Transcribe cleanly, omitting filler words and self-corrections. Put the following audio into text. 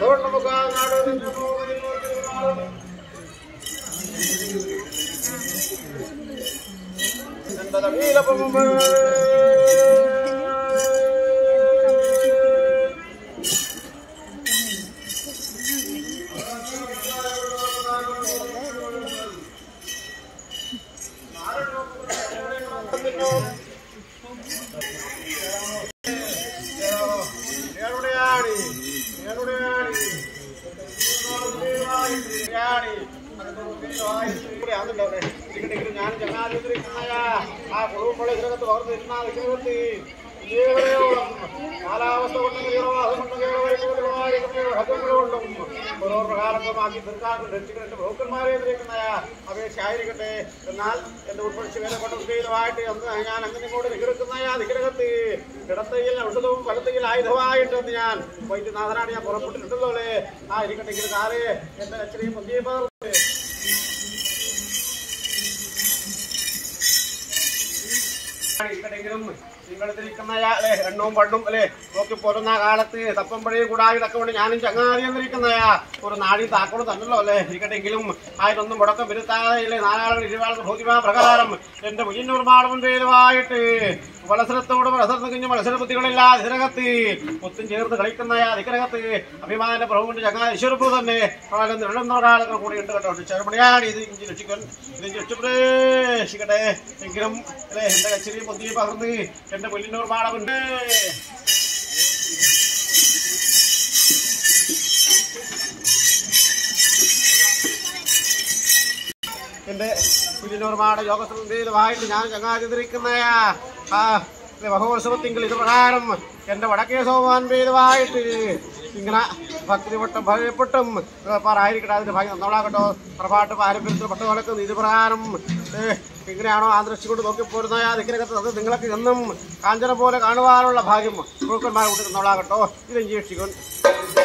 ഞാൻ ചങ്ങാതിരിക്കുന്നയാ ആ കുടുംബങ്ങളെ ഇതിനകത്ത് വളർന്നിരുന്ന കാലാവസ്ഥ കൊണ്ടും ഓരോ പ്രകാരമാക്കി സർക്കാരിന് രക്ഷിക്കുന്ന ബ്രോക്കർമാരെ എതിരിക്കുന്നയാ അപേക്ഷയായിരിക്കട്ടെ. എന്നാൽ എന്റെ ഉൾപ്പെടിച്ച് വേല കൊണ്ടുമായിട്ട് ഞാൻ അങ്ങനെ ഇങ്ങോട്ട് നികൃക്കുന്നയാ നിഗ്രഹത്ത് ഇടത്തയിൽ ഔഷധവും വലത്തയിൽ ആയുധമായിട്ടെന്ന് ഞാൻ വൈദ്യനാഥനാണ് ഞാൻ പുറപ്പെട്ടിട്ടുണ്ടല്ലോ അല്ലേ. ആ ഇരിക്കട്ടെങ്കിൽ കാലേ എന്റെ അച്ഛനെയും മുന്തിയപ്പോൾ ഇരിക്കട്ടെങ്കിലും നിങ്ങളിരിക്കുന്നയാളെ എണ്ണവും പണ്ടും അല്ലെ നോക്കി പോരുന്ന കാലത്ത് തപ്പമ്പഴയും കൂടാതെ ഇതൊക്കെ കൊണ്ട് ഞാനും ചങ്ങാതി എന്നിരിക്കുന്നയാ ഒരു നാടി താക്കോട് തന്നല്ലോ അല്ലെ. ഇരിക്കട്ടെങ്കിലും അതിനൊന്നും മുടക്കം വരുത്താതെ നാലാളുകൾ ഇരുവാളുടെ ഭൗതിക പ്രകാരം എന്റെ മുന്നിനൂർ മാടവും പേരുമായിട്ട് മത്സരത്തോട് മത്സരം കഴിഞ്ഞ് മത്സരബുദ്ധികളില്ലാതെ ഇതിനകത്ത് ഒത്തും ചേർന്ന് കളിക്കുന്നയാ ഇതിനകത്ത് അഭിമാന പ്രഭുവിന്റെ ചങ്ങാതി ഈശ്വരപ്പു തന്നെ ഒരാളുകൾ കൂടി ഉണ്ട് കേട്ടോ. ചെറുപടിയാണ് ഇത് ഇഞ്ചി രക്ഷിക്കൻ ഇത് രക്ഷിക്കട്ടെ എങ്കിലും അല്ലെ എന്റെ കച്ചിരി പൊന്തി പകർന്ന് എന്റെ പുല്ലിനൂർ മാടമുണ്ട്. എന്റെ പുല്ലിനൂർ മാട യോഗത്തിലുമായിട്ട് ഞാൻ ചങ്ങാതിരിക്കുന്നയാ ആ മഹോത്സവത്തിങ്കിൽ ഇത് പ്രകാരം എന്റെ വടക്കേ സോമാൻ പേരുമായിട്ട് ഇങ്ങനെ ഭക്തിപെട്ടും ഭയപ്പെട്ടും ആയിരിക്കട്ടെ. അതിന്റെ ഭാഗ്യം നന്നോളാകട്ടോ. പ്രഭാട്ട് പാരമ്പര്യത്തിൽ പട്ടു നടക്കുന്ന ഇത് പ്രകാരം ഇങ്ങനെയാണോ ആദർശിച്ചു കൊണ്ട് നോക്കിപ്പോരുന്ന ദിക്കിനകത്ത് അത് നിങ്ങൾക്ക് എന്നും കാഞ്ചന പോലെ കാണുവാനുള്ള ഭാഗ്യം ബ്രോക്കന്മാരെ കൂട്ടി നന്നോളാകട്ടോ. ഇത് അന്വേഷിക്കും.